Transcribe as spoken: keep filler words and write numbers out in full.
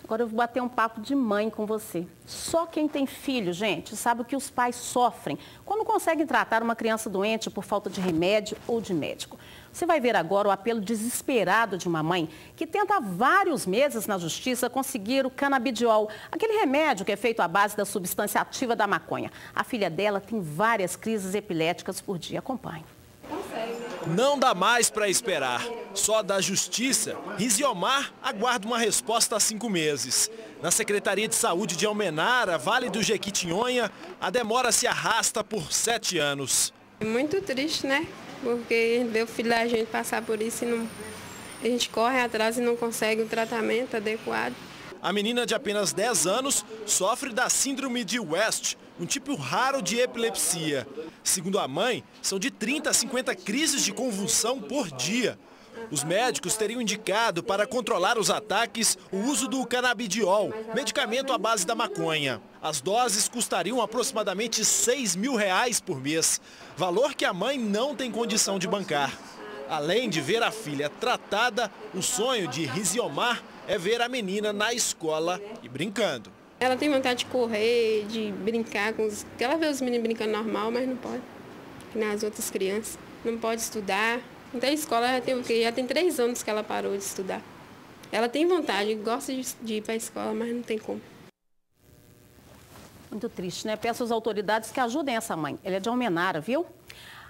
Agora eu vou bater um papo de mãe com você. Só quem tem filho, gente, sabe o que os pais sofrem quando conseguem tratar uma criança doente por falta de remédio ou de médico. Você vai ver agora o apelo desesperado de uma mãe que tenta há vários meses na justiça conseguir o canabidiol, aquele remédio que é feito à base da substância ativa da maconha. A filha dela tem várias crises epiléticas por dia. Acompanhe. Não dá mais para esperar. Só da Justiça, Risiomar aguarda uma resposta há cinco meses. Na Secretaria de Saúde de Almenara, Vale do Jequitinhonha, a demora se arrasta por sete anos. É muito triste, né? Porque ver o filho da gente passar por isso e não... a gente corre atrás e não consegue um tratamento adequado. A menina de apenas dez anos sofre da síndrome de West, um tipo raro de epilepsia. Segundo a mãe, são de trinta a cinquenta crises de convulsão por dia. Os médicos teriam indicado para controlar os ataques o uso do canabidiol, medicamento à base da maconha. As doses custariam aproximadamente seis mil reais por mês, valor que a mãe não tem condição de bancar. Além de ver a filha tratada, o sonho de Risiomar é ver a menina na escola e brincando. Ela tem vontade de correr, de brincar com os... Ela vê os meninos brincando normal, mas não pode. Nas outras crianças. Não pode estudar. Então a escola já tem, já tem três anos que ela parou de estudar. Ela tem vontade, gosta de, de ir para a escola, mas não tem como. Muito triste, né? Peço às autoridades que ajudem essa mãe. Ela é de Almenara, viu?